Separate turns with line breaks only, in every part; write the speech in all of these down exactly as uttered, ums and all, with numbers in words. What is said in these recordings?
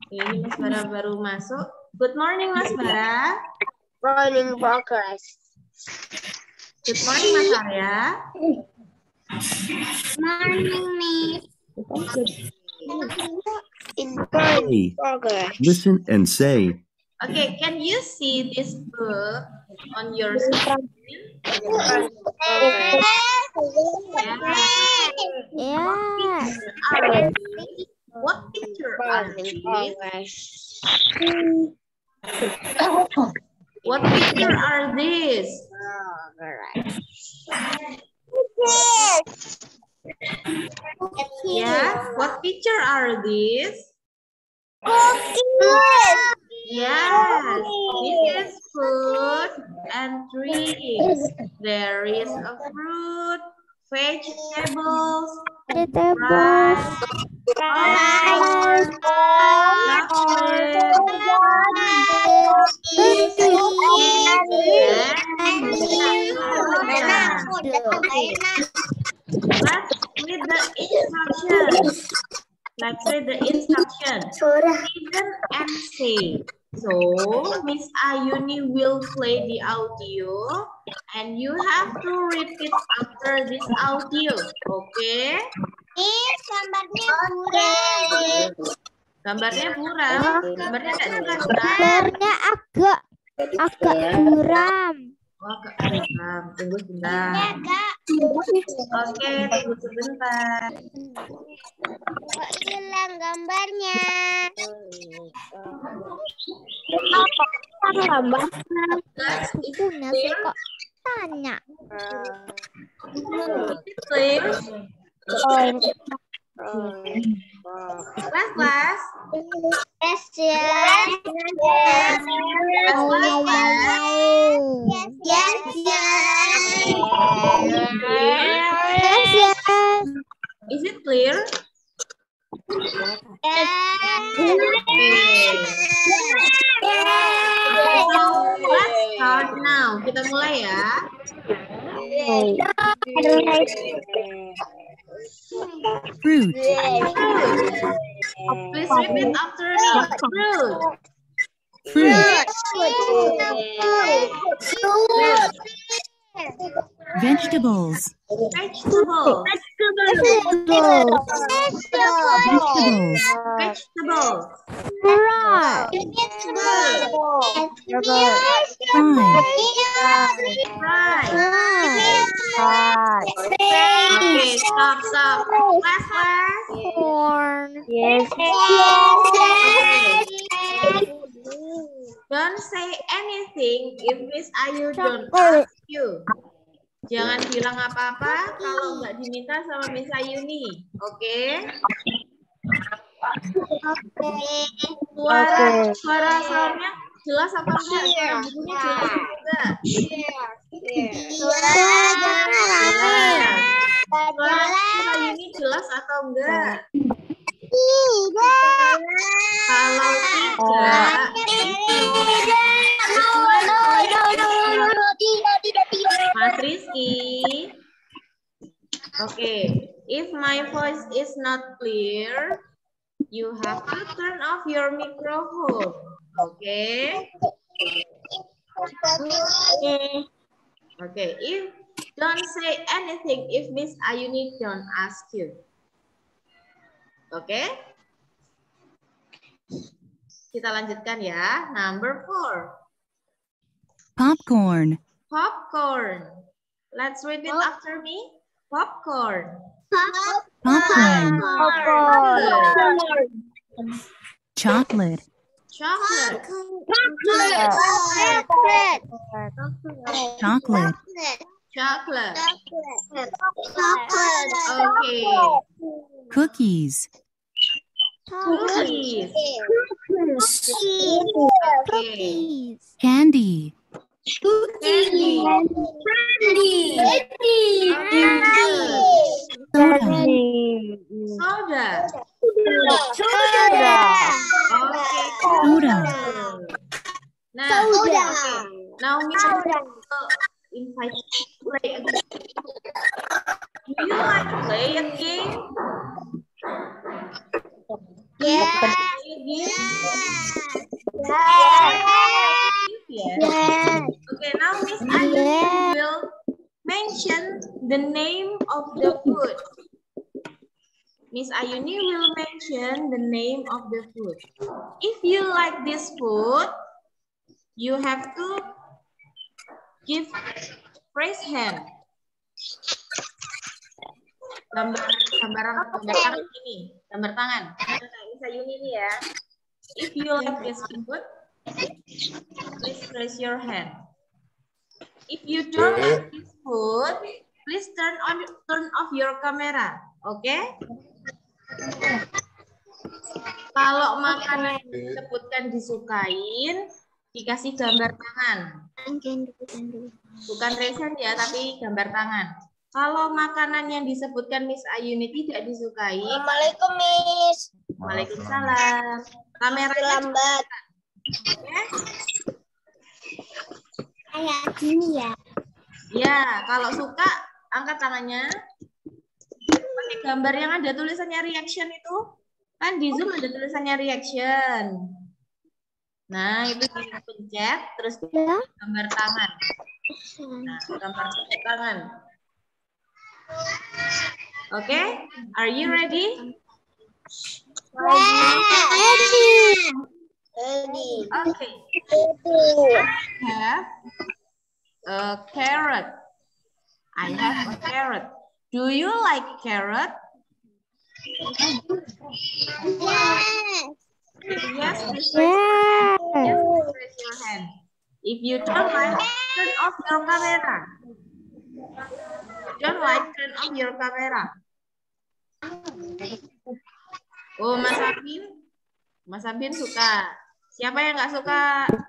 Ini Mas Bara baru masuk. Good morning Mas Bara.
Morning progress.
Good morning Mas Arya.
Morning Miss. In
Hey,
progress.
listen and say,
Okay, can you see this book on your screen?
Yeah.
What picture are these? What picture are these? Yeah, what picture are these? Yes, this is food and trees. There is a fruit, vegetables, rice, corn, chocolate, Let's read the instructions. Let's read the instructions. Listen and say. So, Miss Ayuni will play the audio and you have to repeat after this audio. Okay?
Miss, gambarnya buram.
Gambarnya buram. Gambarnya nggak jelas, kan?
Gambarnya agak agak buram.
Oh, agak buram. Tunggu sebentar.
Ya, Kak.
Oke, tunggu sebentar.
Kok hilang gambarnya? Gambar. Itu nasi kok tanya.
Clear? Kelas, kelas.
Yes, ya. Yes, yes.
Is it clear? Let's start now. Kita mulai ya.
fruit,
Please repeat after me. Fruit.
Fruit.
vegetables,
Vegetables.
Vegetables.
vegetables,
Vegetables.
Right.
Right. Okay, stop, stop. Class, class.
Corn.
Yes. Don't say anything if Miss Ayu don't ask you. Jangan bilang apa-apa kalau nggak diminta sama Miss Ayu nih. Oke? Suara, suara soundnya jelas apa enggak? Suara bukunya jelas apa enggak?
Suara
Jelas. Suara Miss Ayu ini jelas atau enggak? Kalau tidak, Mas Rizky. Okay, if my voice is not clear, you have to turn off your microphone. Okay? Okay, if don't say anything if Miss Ayuni don't ask you. Okay? Kita lanjutkan ya. Number four.
popcorn,
Popcorn. Let's repeat after me. Popcorn.
popcorn,
Good.
chocolate,
Chocolate.
chocolate,
Chocolate. Okay.
cookies,
Cookies. Okay.
candy,
Candy.
soda,
Soda. Okay.
soda,
Nah, okay. Now Miss invite you to play a game. Do you like to play a game?
Yeah.
Play a game? Yes. Okay, now Miss Ayuni will mention the name of the food. Miss Ayuni will mention the name of the food. If you like this food, you have to give raise hand. Gambar gambar gambar tangan ini, gambar tangan. Miss Ayuni ini ya. If you like this food, please raise your hand. If you don't like this food, please turn on turn off your camera. Oke? Okay? Kalau makanan yang disebutkan disukain, dikasih gambar tangan. Bukan raise hand ya, tapi gambar tangan. Kalau makanan yang disebutkan Miss Ayuni tidak disukai.
Assalamualaikum, Miss.
Waalaikumsalam. Kameranya
lambat.
Oke?
Kayak gini ya.
Ya, kalau suka angkat tangannya. Pakai gambar yang ada tulisannya reaction itu. Kan di Zoom ada tulisannya reaction. Nah, itu dipencet terus gambar tangan. Nah, gambar tangan. Oke, okay? Are you ready?
Ready. Ready.
Okay. I have a carrot. I have a carrot. Do you like carrot?
Yes.
Yes, please raise your hand. Yes, please raise your hand. If you don't like, turn off your camera. If you don't like, turn off your camera. Oh, Mas Abin, Mas Abin suka. Siapa yang nggak suka?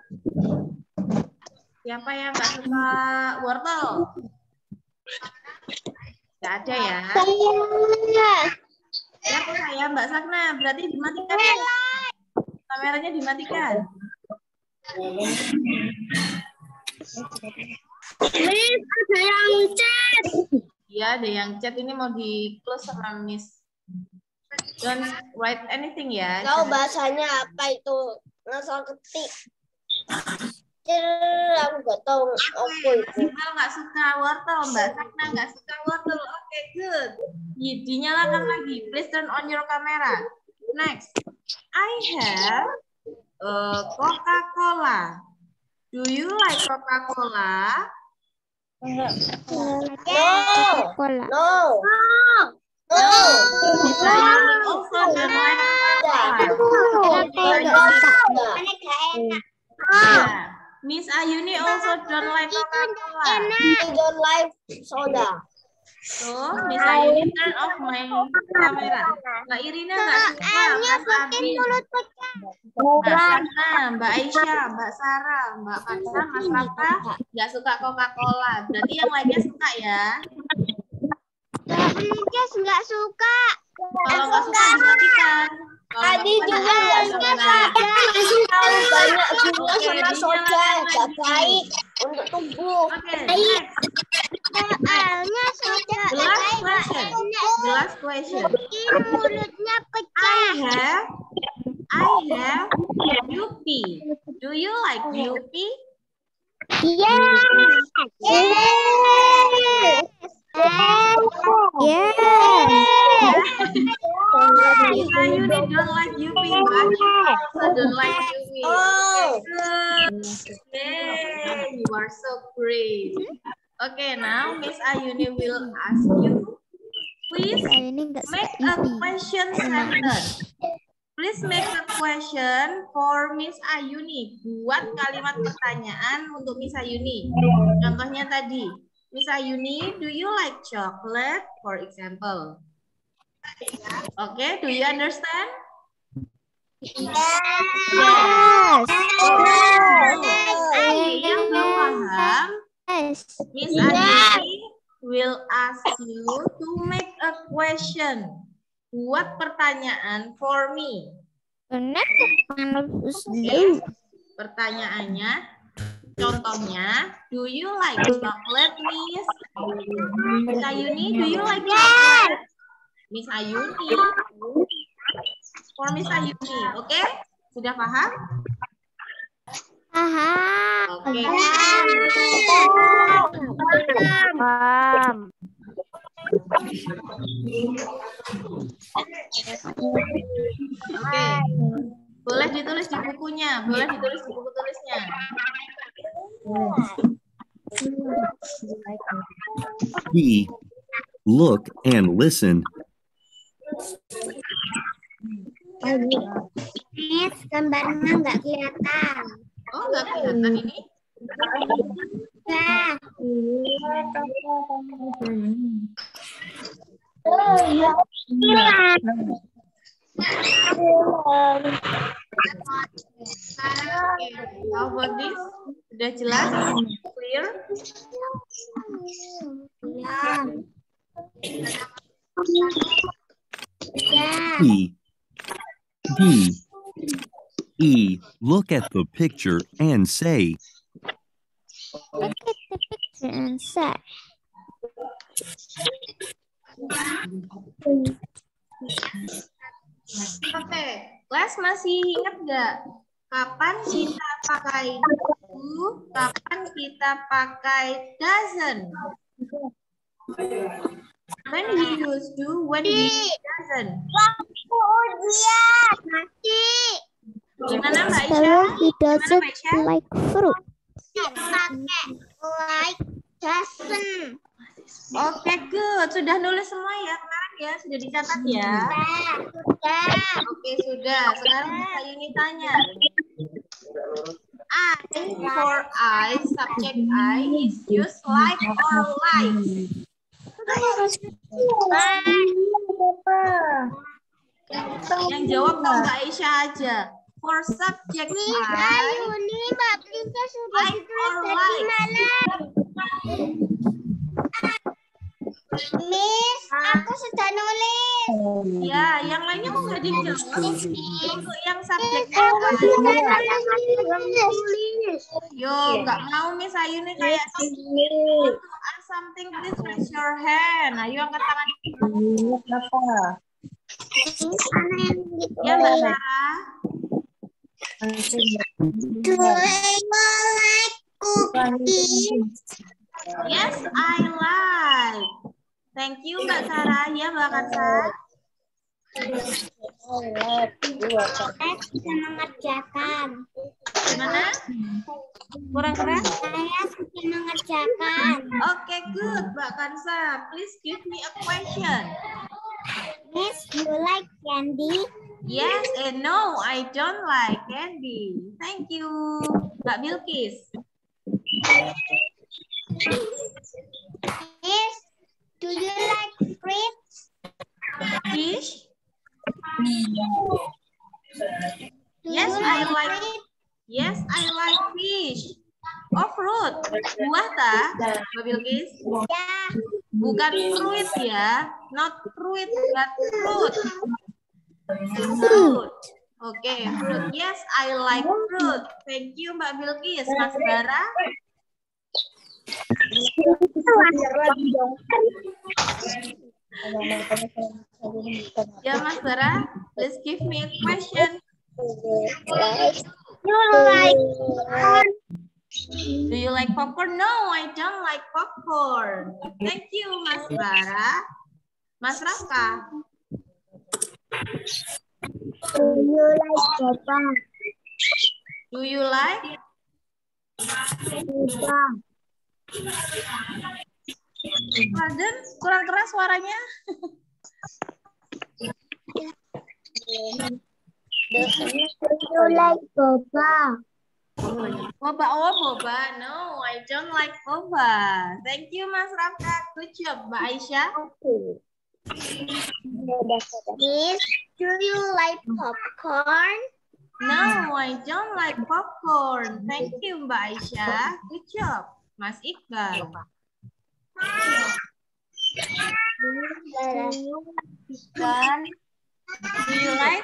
Siapa yang nggak suka wortel? Nggak ada ya? Siapa saya, Mbak Sakna? Berarti dimatikan ya? Kameranya dimatikan.
Miss, ada yang chat.
Iya, ada yang chat. Ini mau di close sama Miss. Don't write anything ya.
Kau bahasanya apa itu? Ngasal ketik. Cil, aku gak tahu apa itu.
Kalau nggak suka wortel, Mbak Sakna nggak suka wortel. Oke, okay, good. Dinyalakan lagi. Please turn on your camera. Next, I have uh, Coca-Cola. Do you like Coca-Cola?
No.
Cola.
No. No.
Miss Ayuni also don't like Coca-Cola. Yeah. Miss Ayuni also don't like Coca-Cola.
I don't like soda.
So, Miss Ayuni turn off my camera. Mbak Irina nggak suka, Mas Abi, Mbak Sakna, Mbak Aisyah, Mbak Sarah, Mbak Fatsa, Mas Rafa nggak suka Coca-Cola. Berarti yang lainnya suka ya?
Jess nggak suka.
Kalau nggak suka dimatikan.
Tadi juga nggak suka. Tahu banyak gula sama soda nggak baik untuk tubuh.
Oke, next.
Soalnya soda
The last question. The last question.
mulutnya
I
pecah.
have, I have Yupi. Do you like Yupi?
Yes. Yes.
Yes.
Miss Ayuni don't like Yupi, but you also don't like Yupi.
Oh.
Okay, good. Yay, you are so great. Okay, now Miss Ayuni will ask you. Please
Ini nggak
make
suka
a
Yupi.
question sentence. Please make a question for Miss Ayuni. Buat kalimat pertanyaan untuk Miss Ayuni. Contohnya tadi, Miss Ayuni, do you like chocolate, for example? Okay, do you understand?
Yes.
Oke, yang belum paham,
Yes.
Miss Ayuni will ask you to make a question. Buat pertanyaan for me. Oke, pertanyaannya, contohnya, do you like chocolate, Miss? Miss Ayuni, do you like chocolate? Miss Ayuni. For Miss Ayuni, oke? Sudah paham?
Paham.
Oke.
Paham.
Oke. Boleh ditulis di bukunya, boleh ditulis di buku tulisnya.
B. Look and listen.
Miss, gambarnya nggak kelihatan.
Oh, nggak kelihatan ini?
Nah.
How about this? Sudah jelas? Clear?
E. D. E. Look at the picture and say.
Look at the picture and say.
Oke, kelas masih ingat nggak? Kapan kita pakai do? Kapan kita pakai doesn't? When we use do, when we use doesn't.
Oh dia, masih.
Gimana Mbak Aisyah?
Kalau he
Gimana
doesn't
Mbak Aisyah?
like fruit.
Pakai like doesn't.
Oke, good. Sudah nulis semua ya kemarin ya? Sudah dicatat ya?
Sudah.
Oke, sudah. Sekarang Kak Yuni tanya. I for I, subject I is used like or like. Yang jawab Mbak Aisyah aja. For subject I,
Ini Mbak Plinka sudah
like or like.
Miss, aku sudah nulis.
Ya, yang lainnya kok nggak dijawab? Untuk yang subjek
Aku
I.
sudah nulis.
Yo, nggak mau Miss Ayu nih kayak to ask something, please raise your hand. Ayo angkat tangan. Ya Mbak Sarah.
Do you like cookies?
Yes, I like. Thank you Mbak Sarah. Ya Mbak Kansa.
Saya sudah mengerjakan.
Gimana? Kurang keras?
Saya sudah mengerjakan.
Oke, good Mbak Kansa. Please give me a question.
Miss, you like candy?
Yes and no, I don't like candy. Thank you. Mbak Bilkis.
Miss, do you like fruits?
Fish?
Do
Yes,
you
I like.
fruit?
Yes, I like fish. Oh, fruit. Buah ta, Mbak Bilkis?
Ya.
Bukan fruit ya. Not fruit, but fruit. Fruit. Oke, okay, fruit. Yes, I like fruit. Thank you, Mbak Bilkis. Mas Bara? Ya, Mas Bara. Please give me a question.
You like
Do you like popcorn? No, I don't like popcorn. Thank you, Mas Bara. Mas Raka?
Do you like boba?
Do you like?
Boba.
Pardon? Kurang keras suaranya.
Do you like boba?
Boba, oh boba. No, I don't like boba. Thank you, Mas Raka. Good job, Mbak Aisyah.
Miss, do you like popcorn?
No, I don't like popcorn. Thank you, Mbak Aisyah. Good job, Mas Iqbal.
Ikan.
Do you like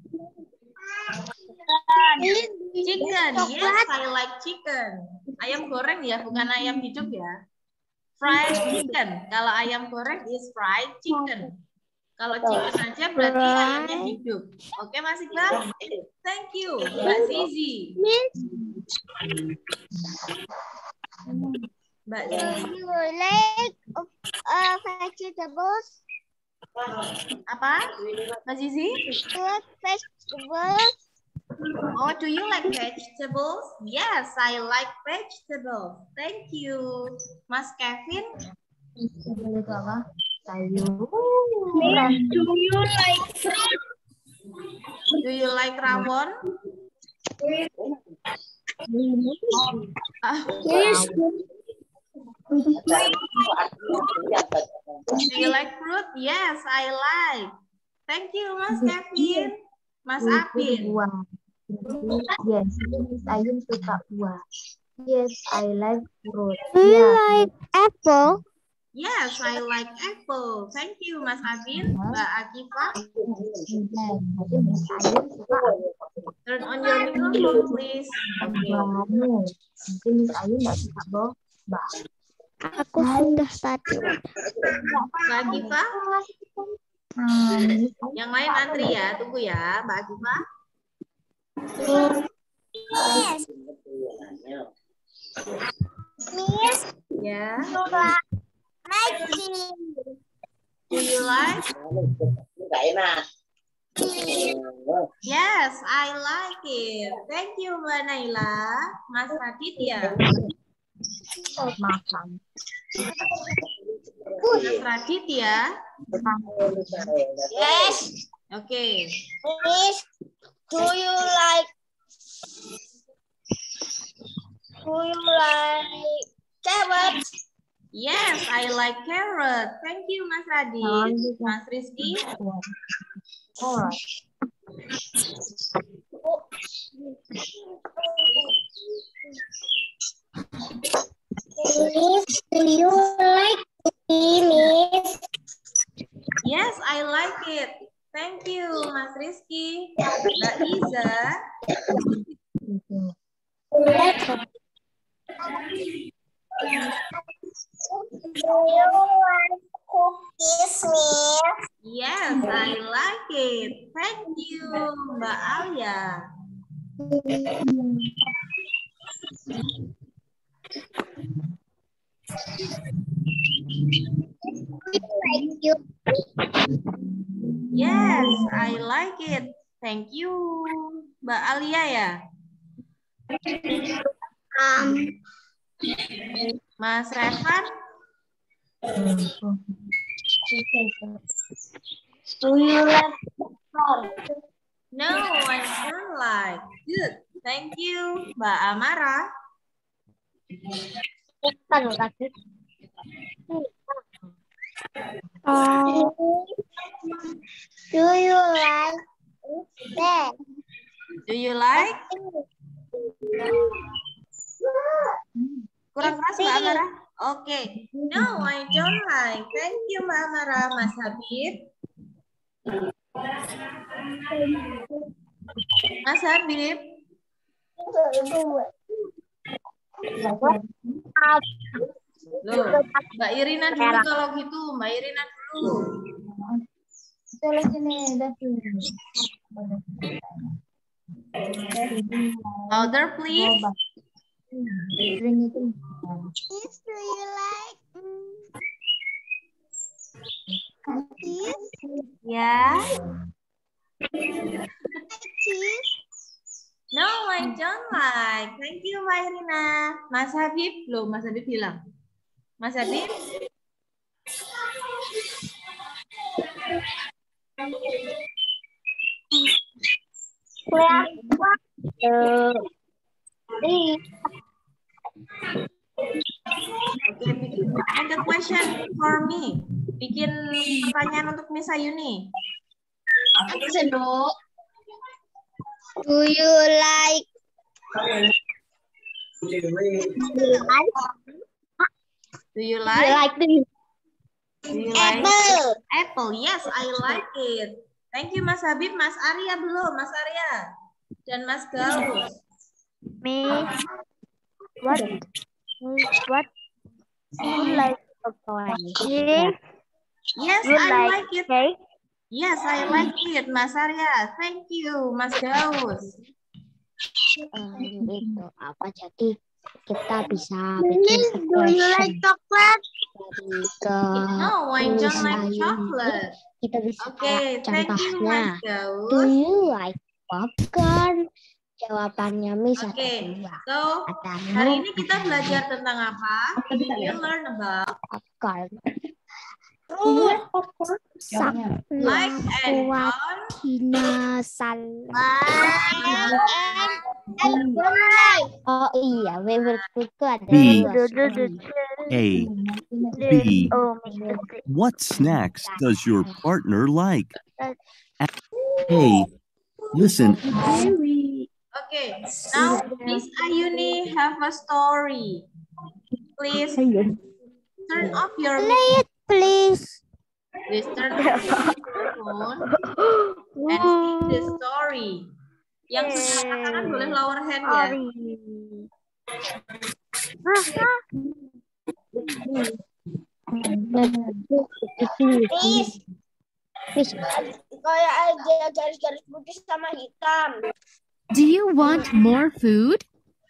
chicken? Yes, I like chicken. Ayam goreng ya, bukan ayam hidup ya. Fried chicken. Kalau ayam goreng is fried chicken. Kalau chicken aja berarti ayamnya hidup. Oke, Mas Iqbal? Thank you, Mbak Zizi. Mbak Zizi.
Do you like uh, vegetables?
Apa? Mbak Zizi?
Like vegetables?
Oh, do you like vegetables? Yes, I like vegetables. Thank you. Mas Kevin?
Do you like fruit?
Do you like rawon? Ah,
Yes.
do you like fruit? Yes, I like. Thank you, Mas Kevin. Mas Abin.
Yes, Ayun suka buah. Yes, I like fruit.
Do you
Yeah.
like apple?
Yes, I like apple. Thank you, Mas Abin. Mbak Akifa.
Berarti Miss Ayun suka
Turn on your microphone, please. Okay.
buahmu. Nanti Miss Ayun nggak suka boba.
Aku sudah tadi.
Mbak Akifa.
Hmm, Miss Ayun
Yang lain antri ya. Tunggu ya, Mbak Akifa.
Yes. Miss,
Ya.
Maggie.
Do you like? Yes, I like it. Thank you, Mbak Naila. Mas Radit ya.
makan.
Mas Radit ya.
Yes.
Oke.
Miss, do you like do you like carrots?
Yes, I like carrot. Thank you, Mas Radit. Mas Rizky.
Oh,
Miss, do you like tea, Miss?
Yes, I like it. Thank you, Mas Rizky. Mbak Iza.
Do you like cookies, Miss?
Yes, I like it. Thank you, Mbak Alia.
Like you.
Yes, I like it. Thank you, Mbak Alia ya.
Um,
Mas Revan.
do you like corn?
No, I don't like. Good. Thank you, Mbak Amara.
Oh,
Do you like that?
Do you like? Kurang keras Mbak Amara? Oke. No, I don't like. Thank you, Mbak Amara. Mas Habib. Mas Habib. Loh, Mbak Irina dulu kalau gitu. Mbak Irina dulu.
Coba sini, Davi.
Louder, please.
Drink itu.
Miss, do you like mm, cookies?
Ya.
Cheese?
No, I don't like. Thank you, Mbak Irina. Mas Habib, loh, Mas Habib bilang. Mas Habib. Oke, bikin make a question for me. Bikin pertanyaan untuk Miss Ayuni.
Do you like
Do you
Do
like?
you like the
Do you like
apple?
apple? Yes, I like it. Thank you, Mas Habib. Mas Arya belum, Mas Arya. Dan Mas Gaus.
Miss, what? Miss, what? You like chocolate? Yes,
Yes,
you
I
like
like it.
cake?
Yes, I like it, Mas Arya. Thank you, Mas Daus.
Um, itu apa jadi kita bisa bikin
Do you like chocolate?
ke
No, I don't like
tulisan.
chocolate.
Kita bisa
Okay, thank you,
contohnya.
Mas Daus.
Do you like popcorn? Jawabannya Miss ada
Oke,
dua.
so
Ada
hari
no,
ini kita belajar tentang apa? We will learn about
popcorn.
like and
Kuat
on.
dinosaurus.
And like.
Oh iya, favoriteku ada
B.
dua.
A. B. What snacks does your partner like? A. Listen.
Okay, now Miss Ayuni have a story. Please turn off your
Play it, please.
Please turn off your phone and sing the story. Yang punya tangan boleh lower hand ya.
Miss, Miss,
Kayak aja garis-garis putih sama hitam.
Do you want more food?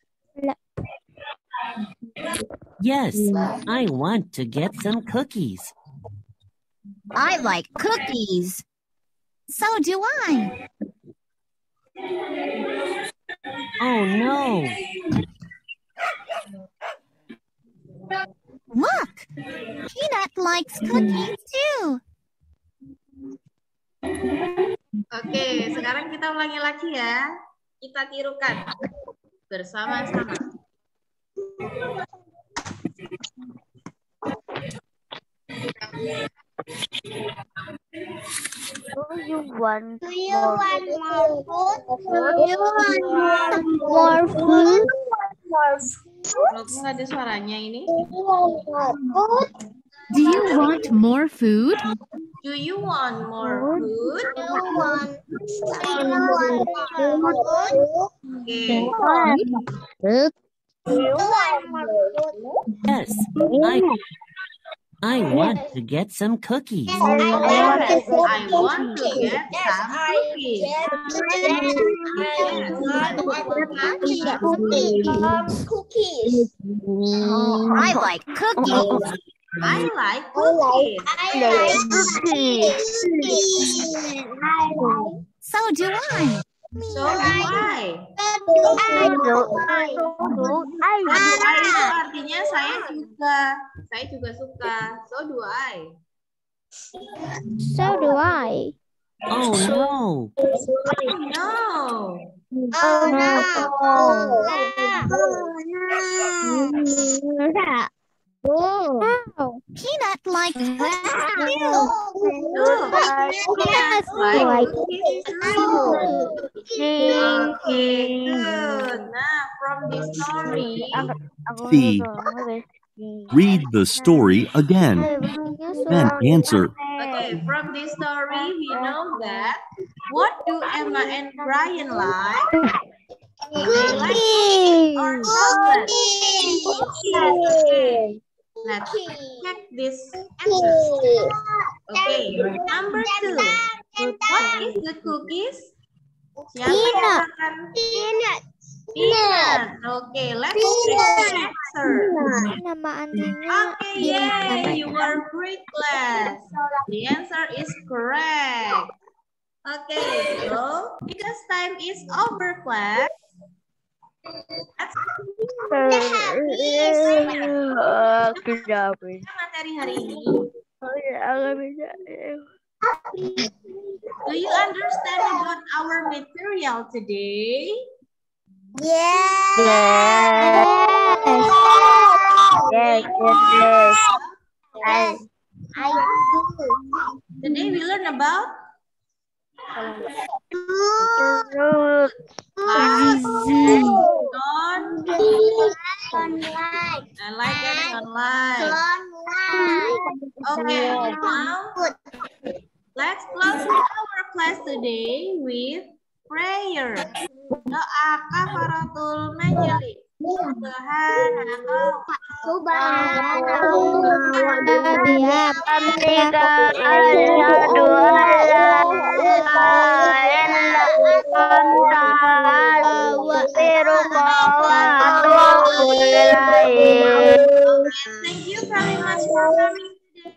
Yes, I want to get some cookies.
I like cookies. So do I.
Oh no!
Look, Peanut likes cookies too.
Oke, sekarang kita ulangi lagi ya. Kita tirukan bersama-sama.
Do you want
Do you want more food?
Do you want more food?
Kalau nggak ada suaranya ini.
Do you want more food?
Do you want more food?
Do you want more food?
Oke.
Do you want more food?
Yes, I I want to get some cookies.
Yes, I want to get
Yes,
some
I
cookies.
Yes, cookies.
I like cookies.
I like cookies.
I like cookies.
So do I.
So do I.
I
So do I itu artinya saya juga. Saya juga suka. So do I.
So do I.
Oh no!
No.
Oh no.
Oh.
Peanut likes cookies too.
Look. Yes, like cookies too. Okay, good. Nah, from this story,
C. Read the story again. Then answer.
okay, from this story, we know that what do Emma and Brian like? They like cookies or chocolate? Okay, let's check this answer. Okay, number two. What is the cookies? Siapa yang
Peanut.
makan
Peanut.
peanut? Okay, let's check the answer.
Nama anjingnya
Okay, yay, you are great class. The answer is correct. Okay, so because time is over, class. Let's materi hari ini. Do you understand about our material today?
Yes.
Yes, yes.
Yes. I do.
Today we learn about like, don't,
Sunlight.
I like it, sunlight.
Sunlight.
Okay, now let's close our class today with prayer. Doa kafaratul majelis. Thank you very much for coming today.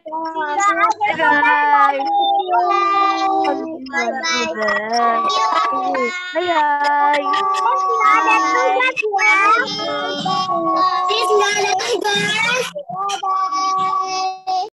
Bye. Bye. Bye.